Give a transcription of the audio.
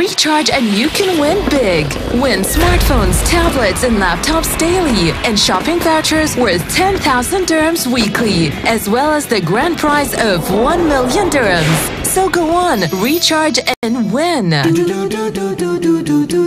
Recharge and you can win big. Win smartphones, tablets, and laptops daily, and shopping vouchers worth 10,000 dirhams weekly, as well as the grand prize of 1 million dirhams. So go on, recharge and win.